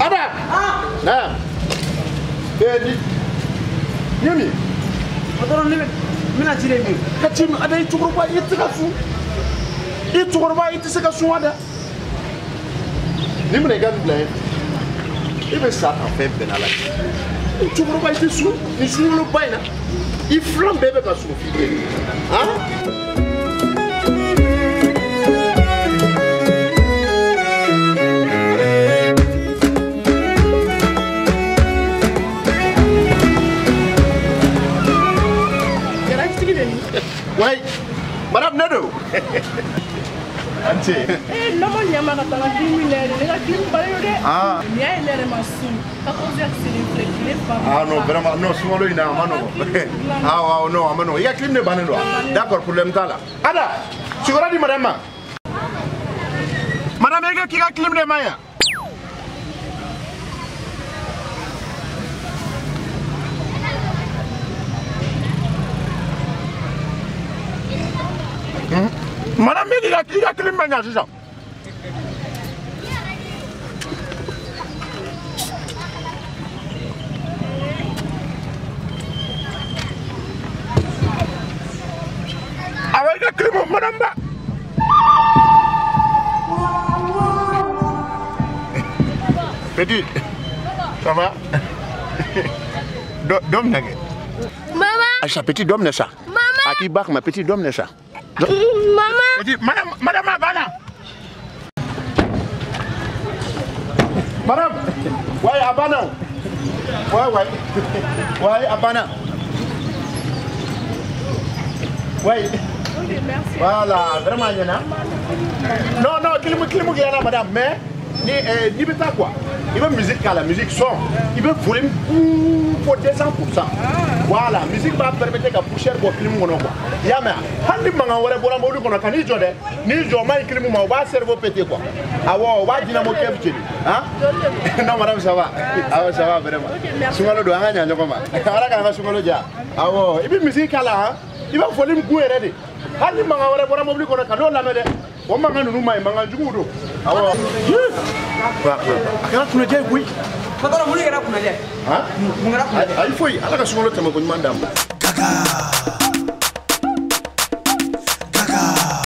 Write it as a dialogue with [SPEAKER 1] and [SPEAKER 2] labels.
[SPEAKER 1] Ada. Nah. Jadi. Yumi.
[SPEAKER 2] Motor ni mina cire mi.
[SPEAKER 1] Kacim ada itu berubah itu kasu. Itu berubah itu sekasu ada. Ni mana kan belai. Ibu saat apa benala. Itu berubah itu su. Ni semua lupa ina. Iflam bebe kasu. Ah? Wait, Madame Nado. Auntie.
[SPEAKER 3] Eh, non, mon yama ka tanga 10 000 euros. Les gars, qui me parlent de.
[SPEAKER 1] Ah.
[SPEAKER 3] Il y a une heure ma sou. Quand on dit que c'est les femmes.
[SPEAKER 1] Ah non, vraiment, non, souvent il a mano. Ah non, amano. Il y a clim de banano. D'accord, pour le là. Ada, tu vas dire madame. Madame, il y a qui a clim de maya. Madame, il y a clim de c'est ça. Avec la clim, madame. Petit, ça va? Dom n'a
[SPEAKER 4] Maman.
[SPEAKER 1] Aïcha, petit dom n'est ça.
[SPEAKER 4] Maman.
[SPEAKER 1] À qui barque ma petite dom n'est ça.
[SPEAKER 4] Maman.
[SPEAKER 1] Petit, madame Abana. Madame, ouais, Abana. Ouais, Abana. Ouais.
[SPEAKER 3] Ok, merci.
[SPEAKER 1] Voilà, vraiment, il y en a. Non, qu'il y en a, madame, mais ni pas quoi. Il veut musique à la musique son. Il veut volume pour 200%. Voilà, musique va permettre qu'à pousser pour film ou non. Yama, Handi Mangawara Boramolu qu'on a cani jode, ni Joma et Climou, on va cerveau pété quoi. Ah ouais, on va dynamo capture. Hein? Non, madame, ça va. Ah ouais, ça va vraiment. Soumalo doit gagner, non, comment? Araga, Soumalo dia. Ah ouais, et puis musique à la, il va volume goût et ready. Handi Mangawara Boramolu qu'on a cano la mede. On m'a gagné nous, manga du goût. Ah ouais. Quand tu me dis oui.
[SPEAKER 2] Motor muli kena kuna dia.
[SPEAKER 1] Hein?
[SPEAKER 2] Mungera kuna dia.
[SPEAKER 1] Il faut y aller à ce moment-là, tu me demandes.